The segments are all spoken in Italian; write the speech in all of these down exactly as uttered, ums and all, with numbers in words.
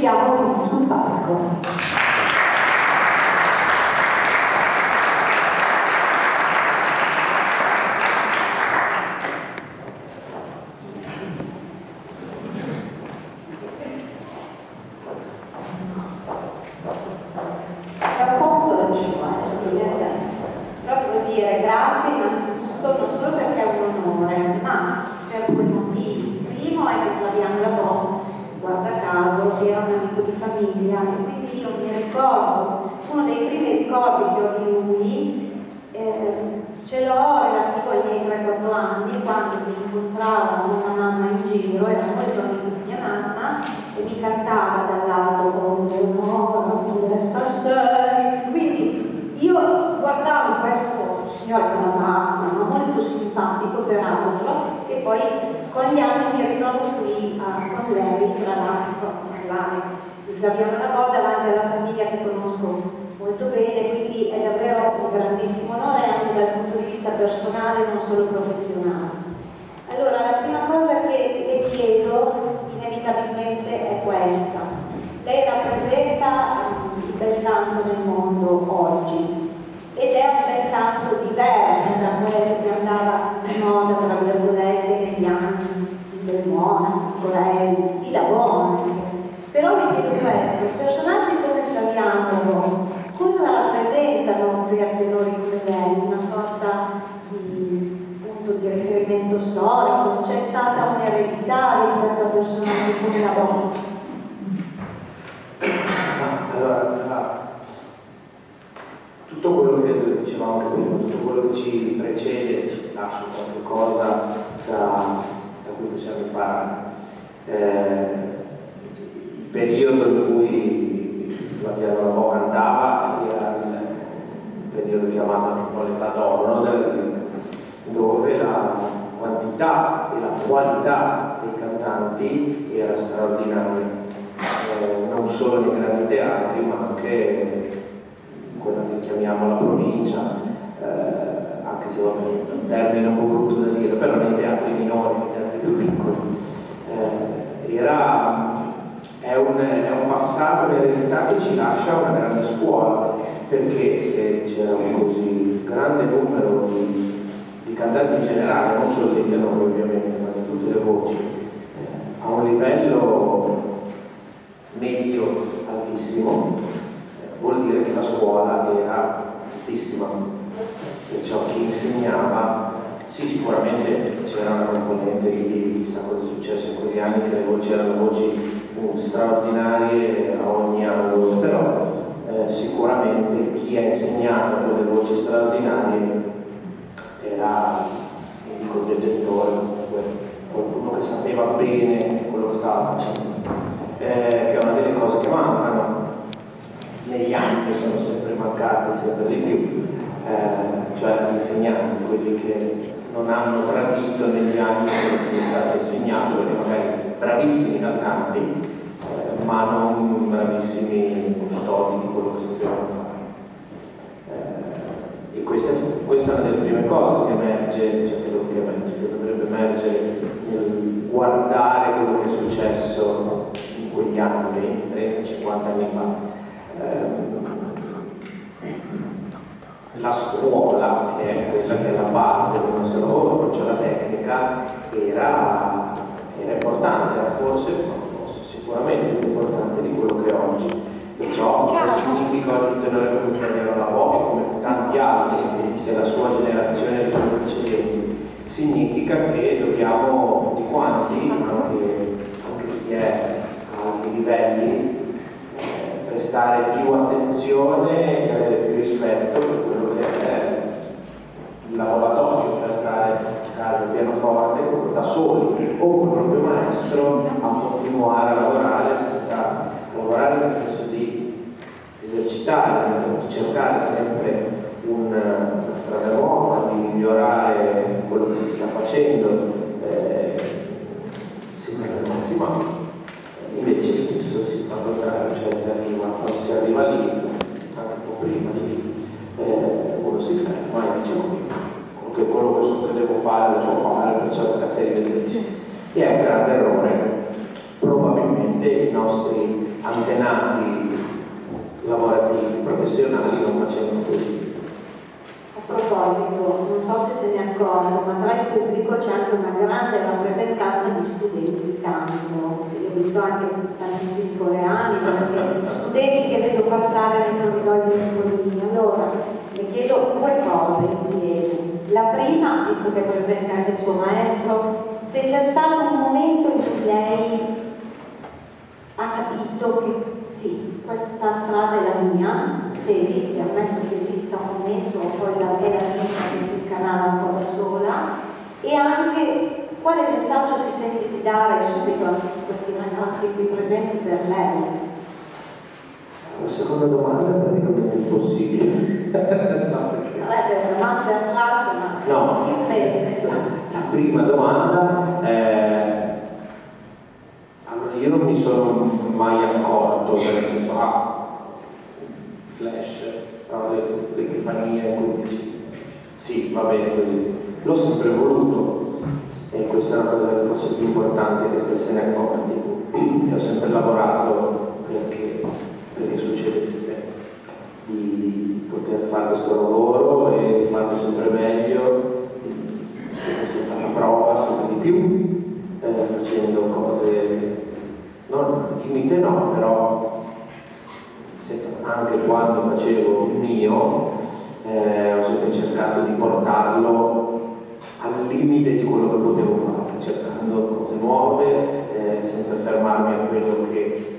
riceviamo qui sul palco. Abbiamo una volta davanti alla famiglia che conosco molto bene, quindi è davvero un grandissimo onore anche dal punto di vista personale, non solo professionale. Allora, la prima cosa che le chiedo inevitabilmente è questa. Lei rappresenta il bel canto nel mondo oggi ed è un bel canto diverso da quello che andava di moda, tra virgolette, negli anni del Monaco, Corelli, di Lavone. Però le chiedo questo, personaggi come Flaviano, cosa rappresentano per tenori come lei? Una sorta di punto di riferimento storico? C'è stata un'eredità rispetto a personaggi come Lavone? Allora, tutto quello che dicevamo anche prima, tutto quello che ci precede ci lascia qualche cosa da, da cui possiamo imparare. Eh, Il periodo in cui Flaviano Lavò cantava era il periodo chiamato anche un po' l'età d'oro, no? Dove la quantità e la qualità dei cantanti era straordinaria, eh, non solo nei grandi teatri ma anche in quella che chiamiamo la provincia, eh, anche se vabbè, è un termine un po' brutto da dire, però nei teatri minori, nei teatri più piccoli, eh, era È un, è un passato un'eredità che ci lascia una grande scuola, perché se c'era un così grande numero di, di cantanti in generale, non solo dei tenori ovviamente, ma di tutte le voci, eh, a un livello medio altissimo, eh, vuol dire che la scuola era altissima, perciò chi insegnava, sì, sicuramente c'era una componente di chissà cosa è successo in quegli anni, che le voci erano voci straordinarie a ogni angolo, però eh, sicuramente chi ha insegnato quelle voci straordinarie era, dico, il detentore, qualcuno che sapeva bene quello che stava facendo, eh, che è una delle cose che mancano negli anni, che sono sempre mancate sempre di più, eh, cioè gli insegnanti, quelli che non hanno tradito negli anni quello che è stato insegnato, perché magari bravissimi cantanti, eh, ma non bravissimi custodi di quello che sapevano fare. Eh, e questa, questa è una delle prime cose che emerge, cioè quello che emerge, che dovrebbe emergere nel guardare quello che è successo in quegli anni, venti, trenta, cinquanta anni fa. Eh, la scuola, che è quella che è la base del nostro lavoro, cioè la tecnica, era, era importante, era forse, forse sicuramente più importante di quello che è oggi. Perciò che significa oggi un tenore come Flaviano Lavò e come tanti altri della sua generazione e di quelli precedenti, significa che dobbiamo tutti quanti, anche, anche chi è a alti livelli, prestare più attenzione e avere più rispetto per quello che è il laboratorio, cioè stare a toccare il pianoforte da soli o col proprio maestro a continuare a lavorare senza lavorare nel senso di esercitare, di cercare sempre una strada nuova, di migliorare quello che si sta facendo, eh, senza fermarsi mai. Invece spesso si fa contrario, cioè si arriva, quando si arriva lì, anche un po' prima di lì, eh, uno si ferma e dice che quello che so che devo fare lo so fare, perciò cazzo di vedere. E è un grande errore. Probabilmente i nostri antenati lavorativi, professionali non facevano così. A proposito, non so se se ne è accorto, ma tra il pubblico c'è anche una grande rappresentanza di studenti di canto. Io ho visto anche tantissimi coreani, ma anche studenti che vedo passare nei corridoi dei Nicolini. Allora, le chiedo due cose insieme. La prima, visto che è presente anche il suo maestro, se c'è stato un momento in cui lei ha capito che sì, questa strada è la mia, se esiste, ammesso che esista un momento, poi la è la mia che si incanala un po' da sola, e anche quale messaggio si sente di dare subito a questi ragazzi qui presenti per lei? La seconda domanda è praticamente impossibile. No, perché... Sarebbe una masterclass, ma no. più mese. La, la prima domanda è... Allora, io non mi sono mai accorto, nel senso, ah, flash, ah, l'epifania in cui dici, sì, va bene così. L'ho sempre voluto, e questa è una cosa che forse più importante che se se ne accorti. Io ho sempre lavorato perché, perché succedesse, di poter fare questo lavoro e farlo sempre meglio, di sempre alla prova, sempre di più, eh, facendo cose, non limite no, però anche quando facevo il mio, eh, ho sempre cercato di portarlo al limite di quello che potevo fare, cercando cose nuove, eh, senza fermarmi a quello che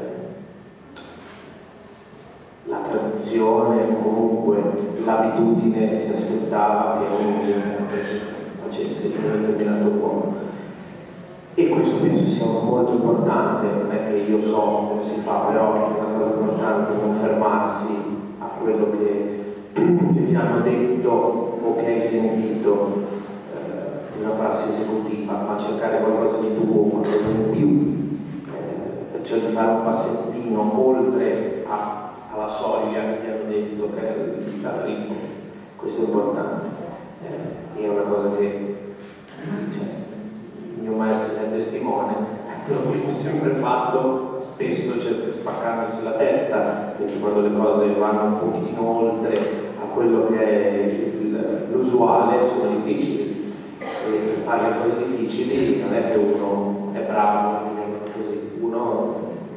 la tradizione o comunque l'abitudine si aspettava che uno facesse in un determinato modo. E questo penso sia molto importante, non è che io so come si fa, però è una cosa importante non fermarsi a quello che, che ti hanno detto o che hai sentito eh, di una prassi esecutiva, ma cercare qualcosa di tuo, qualcosa di più, eh, perciò di fare un passettino oltre a alla soglia che ti hanno detto che è l'arrivo. Questo è importante, eh, è una cosa che cioè, il mio maestro è testimone, quello che ho sempre fatto, spesso cerco di spaccarmi la testa, perché quando le cose vanno un pochino oltre a quello che è l'usuale sono difficili, e per fare le cose difficili non è che uno è bravo, così, uno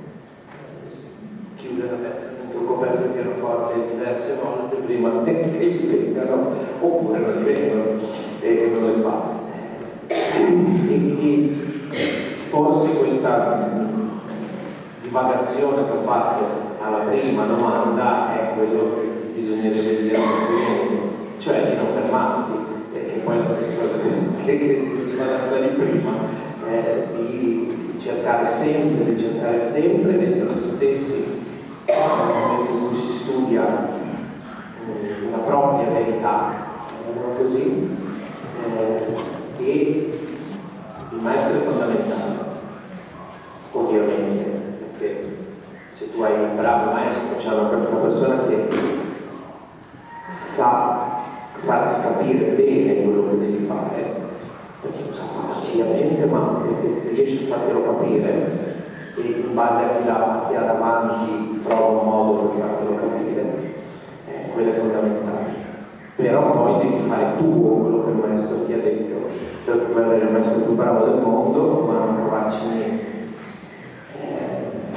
chiude la testa ho coperto il pianoforte diverse volte prima che gli vengano, oppure non gli vengono e non le fa. E, e forse questa divagazione che ho fatto alla prima domanda è quello che bisognerebbe dire allo studente, cioè di non fermarsi, perché poi è la stessa cosa che, che, che veniva da di prima, eh, di cercare sempre, di cercare sempre dentro se stessi, nel momento in cui si studia eh, la propria verità, eh, così, eh, e il maestro è fondamentale, ovviamente, perché se tu hai un bravo maestro, c'è una, una persona che sa farti capire bene quello che devi fare, perché lo sa fare ovviamente, ma perché riesce a fartelo capire, e in base a chi, la, a chi ha davanti trova un modo per fartelo capire, eh, quello è fondamentale. Però poi devi fare tu quello che il maestro ti ha detto, cioè puoi avere il maestro più bravo del mondo ma non trovarci niente. Eh,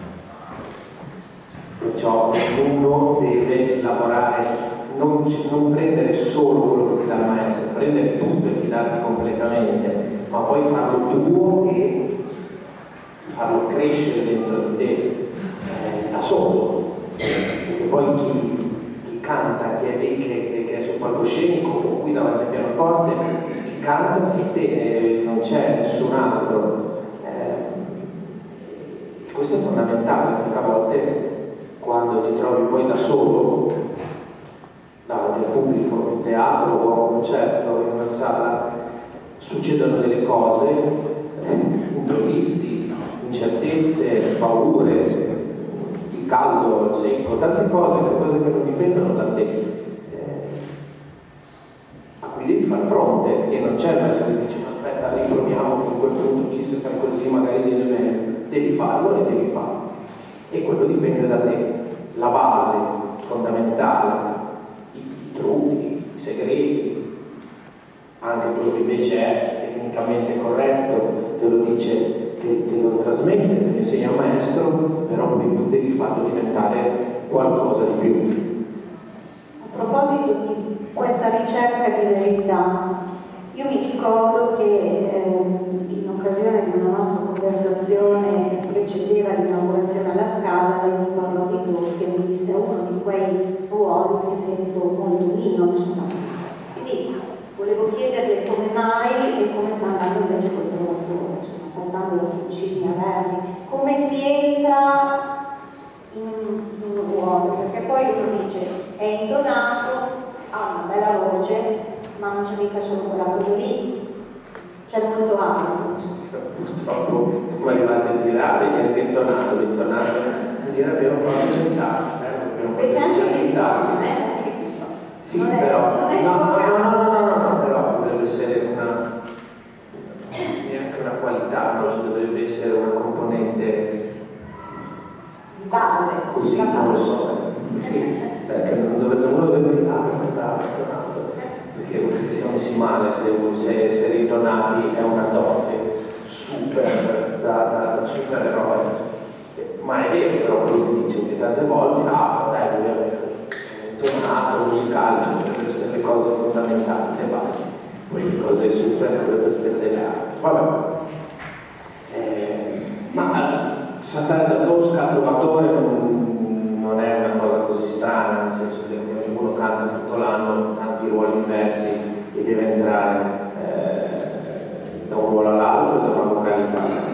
perciò uno deve lavorare, non, non prendere solo quello che ti dà il maestro, prendere tutto e fidarti completamente, ma poi farlo tuo e farlo crescere dentro di te, eh, da solo, perché poi chi, chi canta, chi è, che, che è sul palcoscenico o qui davanti al pianoforte, chi canta sei te, eh, non c'è nessun altro. Eh, questo è fondamentale, perché a volte quando ti trovi poi da solo davanti al pubblico, in teatro o a un concerto, in una sala, succedono delle cose, eh, imprevisti, incertezze, paure, il caldo, il secco, tante cose, cose che non dipendono da te, eh, a cui devi far fronte, e non c'è il maestro che dice aspetta, riproviamo che in quel punto lì se fai così magari viene meglio, devi farlo e devi farlo. e quello dipende da te. La base fondamentale, i, i trucchi, i segreti, anche quello che invece è tecnicamente corretto, te lo dice, te, te lo trasmette, te lo insegna un maestro, però poi tu devi farlo diventare qualcosa di più. A proposito di questa ricerca di verità, io mi ricordo che eh, in occasione di una nostra conversazione che precedeva l'inaugurazione alla Scala, lei mi parlò di Tosca e mi disse: è uno di quei ruoli che sento molto mio, insomma. Quindi volevo chiederle come mai e come sta andando invece col prodotto, insomma, saltando da Puccini a Verdi, come si entra in un ruolo, perché poi uno dice è intonato, ha una bella voce, ma non c'è mica solo quella cosa lì, c'è molto altro. Purtroppo siamo arrivati a dire ah, vedi anche intonato, intonato, vuol dire abbiamo fatto centastri, e c'è anche questo, eh, c'è anche questo. Sì, non è, però non è no, no, no, no, no, no, no, però dovrebbe essere una neanche una qualità, forse dovrebbe essere una componente di base, così, non lo so, sì, perché non dovrebbe, uno dovrebbe dire ah, è bravo, è intonato, perché, perché siamo messi male, se, se essere intonati è una dote super da, da, da supereroe. Ma è vero però quello che dice che tante volte ah dai deve avere intonato, musicale, cioè dovrebbero essere le cose fondamentali, le basi, poi le cose super dovrebbero essere delle arti. Vabbè. Eh, ma saltare da Tosca a Trovatore non, non è una cosa così strana, nel senso che uno canta tutto l'anno tanti ruoli diversi e deve entrare eh, da un ruolo all'altro, da una vocalità.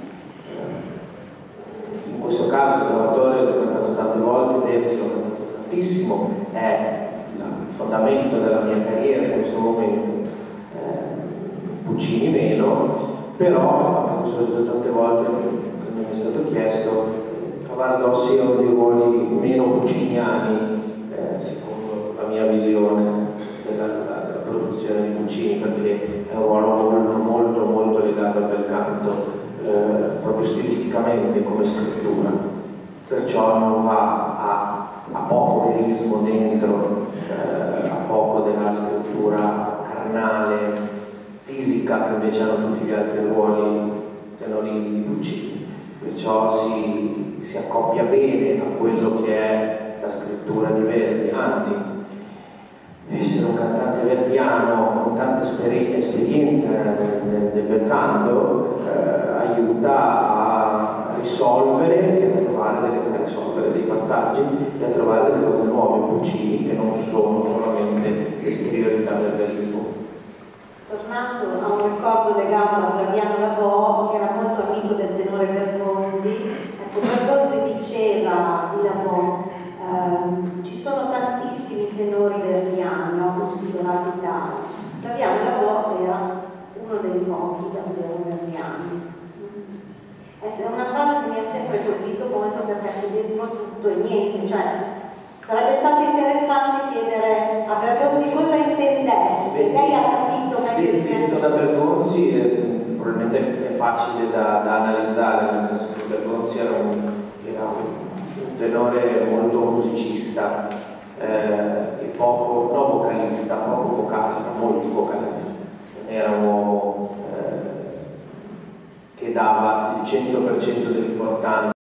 In questo caso il Trovatore l'ho cantato tante volte, Verdi l'ho cantato tantissimo, è il fondamento della mia carriera in questo momento, eh, Puccini meno, però anche questo l'ho detto tante volte, che mi è stato chiesto, Cavardossi è uno dei ruoli meno pucciniani, eh, secondo la mia visione della, della, della produzione di Puccini, perché è un ruolo molto molto molto legato al bel canto, Eh, proprio stilisticamente come scrittura, perciò non va a, a poco verismo dentro, eh, a poco della scrittura carnale, fisica, che invece hanno tutti gli altri ruoli tenori di Puccini, perciò si, si accoppia bene a quello che è la scrittura di Verdi, anzi essere un cantante verdiano con tanta esperienza nel, nel, nel bel canto eh, aiuta a risolvere e a trovare delle, a risolvere dei passaggi e a trovare delle cose nuove, Puccini, che non sono solamente l'esteriorità del verismo. Tornando a un ricordo legato a Flaviano Labò, che era molto amico del tenore Bergonzi, ecco, Bergonzi diceva di Labò: Uh, ci sono tantissimi tenori verdiani, no, considerati tali. Flaviano Labò era uno dei pochi davvero verdiani. È una frase che mi ha sempre colpito molto, perché c'è dentro tutto e niente, cioè sarebbe stato interessante chiedere a Bergonzi cosa intendesse. Lei ha capito meglio di me. Detto da Bergonzi eh, probabilmente è facile da, da analizzare, nel senso che Bergonzi era un, era un tenore molto musicista eh, e poco, no vocalista, poco vocale, ma molto vocalista. Non era un uomo eh, che dava il cento per cento dell'importanza